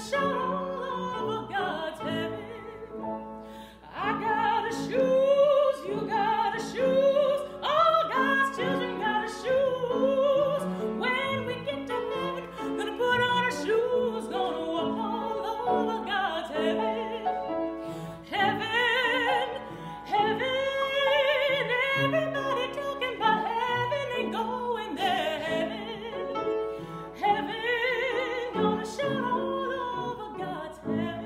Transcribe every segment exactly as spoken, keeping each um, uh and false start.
shout all over God's heaven. I got a shoes, you got a shoes, all God's children got a shoes. When we get to heaven, gonna put on our shoes, gonna walk all over God's heaven. Heaven, heaven, everybody talking about heaven ain't going there. Heaven, heaven, gonna shout all over God's heaven.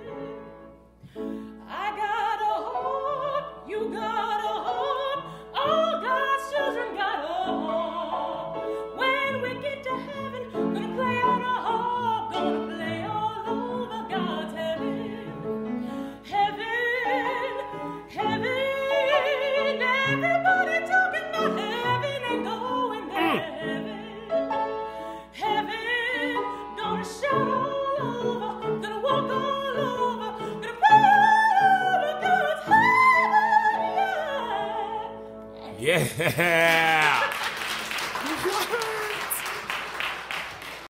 I got a harp, you got a harp, all God's children got a harp. When we get to heaven, gonna play on a harp, gonna play all over God's heaven. Heaven, heaven, everybody talking about heaven ain't going there. Heaven, heaven, gonna shout all over, gonna walk all over, gonna play all over God's heaven. Yeah.